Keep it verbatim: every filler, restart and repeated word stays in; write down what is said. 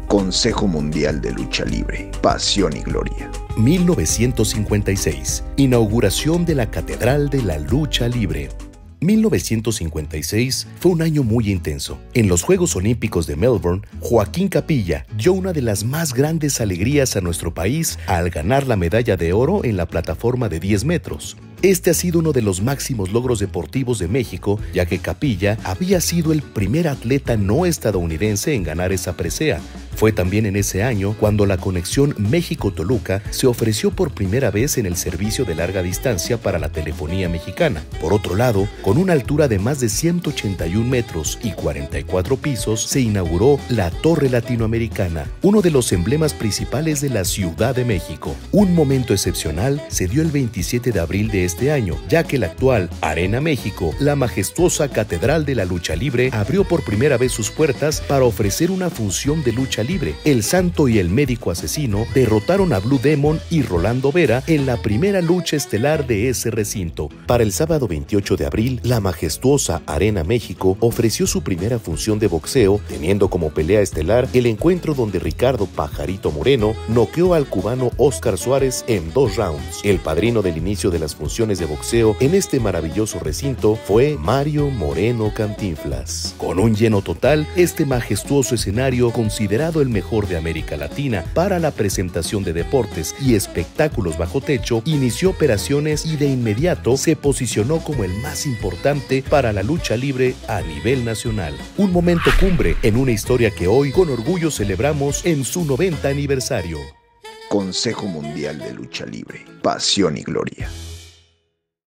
Consejo Mundial de Lucha Libre, Pasión y Gloria. mil novecientos cincuenta y seis. Inauguración de la Catedral de la Lucha Libre. mil novecientos cincuenta y seis fue un año muy intenso. En los Juegos Olímpicos de Melbourne, Joaquín Capilla dio una de las más grandes alegrías a nuestro país al ganar la medalla de oro en la plataforma de diez metros. Este ha sido uno de los máximos logros deportivos de México, ya que Capilla había sido el primer atleta no estadounidense en ganar esa presea. Fue también en ese año cuando la conexión México-Toluca se ofreció por primera vez en el servicio de larga distancia para la telefonía mexicana. Por otro lado, con una altura de más de ciento ochenta y un metros y cuarenta y cuatro pisos, se inauguró la Torre Latinoamericana, uno de los emblemas principales de la Ciudad de México. Un momento excepcional se dio el veintisiete de abril de este año, ya que la actual Arena México, la majestuosa Catedral de la Lucha Libre, abrió por primera vez sus puertas para ofrecer una función de lucha libre. El Santo y el Médico Asesino derrotaron a Blue Demon y Rolando Vera en la primera lucha estelar de ese recinto. Para el sábado veintiocho de abril, la majestuosa Arena México ofreció su primera función de boxeo, teniendo como pelea estelar el encuentro donde Ricardo Pajarito Moreno noqueó al cubano Oscar Suárez en dos rounds. El padrino del inicio de las funciones de boxeo en este maravilloso recinto fue Mario Moreno Cantinflas. Con un lleno total, este majestuoso escenario, considerado el mejor de América Latina para la presentación de deportes y espectáculos bajo techo, inició operaciones y de inmediato se posicionó como el más importante para la lucha libre a nivel nacional. Un momento cumbre en una historia que hoy con orgullo celebramos en su noventa aniversario. Consejo Mundial de Lucha Libre, Pasión y Gloria.